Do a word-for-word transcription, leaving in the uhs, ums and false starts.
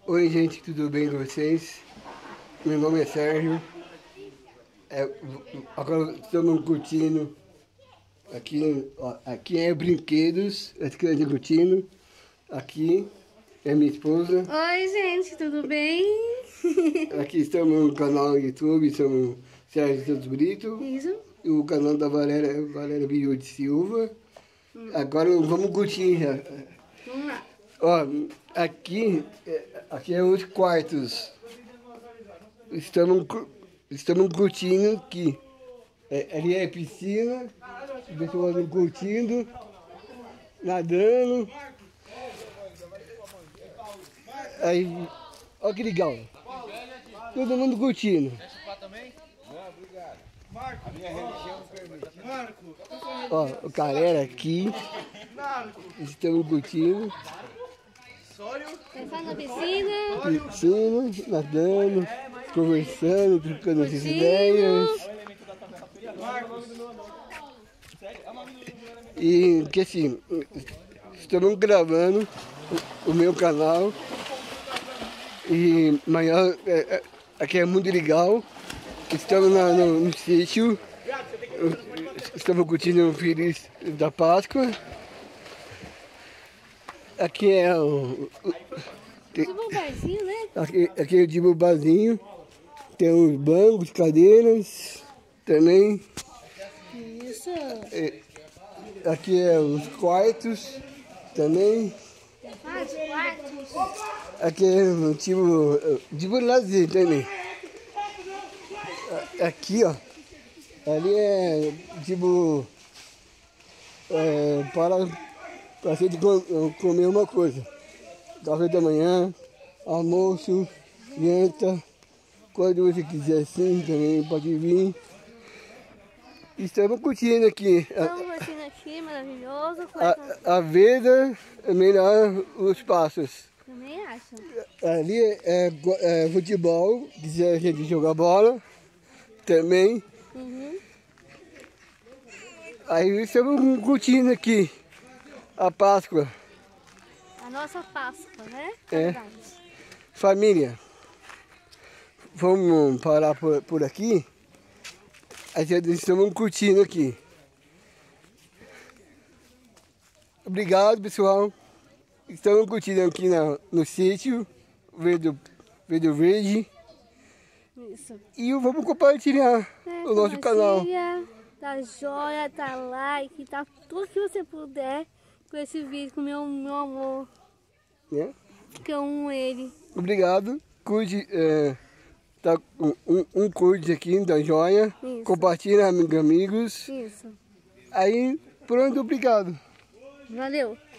Oi gente, tudo bem com vocês? Meu nome é Sérgio. É, agora estamos curtindo. Aqui, ó, aqui é brinquedos, as crianças curtindo. Aqui é minha esposa. Oi gente, tudo bem? Aqui estamos no canal do YouTube, somos Sérgio Santos Brito. Isso. E o canal da Valéria, Valéria Biu de Silva. Hum. Agora vamos curtir. Vamos lá. Ó, aqui, aqui é os quartos. Estamos, estamos curtindo aqui. É, ali é piscina, o pessoal curtindo, nadando. Aí, olha que legal. Todo mundo curtindo. Quer chupar também? Não, obrigado. Marco, a minha religião não permite. Marco, ó, o galera aqui. Estamos curtindo. Pensar na piscina. Piscina, nadando, conversando, trocando as ideias. E que assim, estamos gravando o, o meu canal. E amanhã é, é, aqui é muito legal. Estamos na, no, no sítio. Estamos curtindo o feliz da Páscoa. Aqui é o... o Tipo um barzinho, né? Aqui, aqui é tipo o barzinho. Tem os bancos, cadeiras também. Isso. Aqui é os quartos também. Faz quartos. Aqui é tipo, tipo lazer também. Aqui, ó. Ali é tipo... É, para... para você comer uma coisa. Café da manhã, almoço, janta, quando você quiser assim também pode vir. Estamos curtindo aqui. Estamos curtindo aqui, maravilhoso. A, a vida é melhor os passos. Também acho. Ali é, é, é futebol, quiser a gente jogar bola, também. Uhum. Aí estamos curtindo aqui a Páscoa. A nossa Páscoa, né? É. Verdade. Família, vamos parar por, por aqui. A gente estamos curtindo aqui. Obrigado, pessoal. Estamos curtindo aqui na, no sítio Verde, Verde Verde. Isso. E vamos compartilhar É, o nosso canal. Dá joia, dá like, tá tudo que você puder com esse vídeo, com o meu, meu amor. É. Que eu amo ele. Obrigado. Curte, é, tá, um, um, um curte aqui da joia. Isso. Compartilha, amigos. Isso. Aí, pronto, obrigado. Valeu.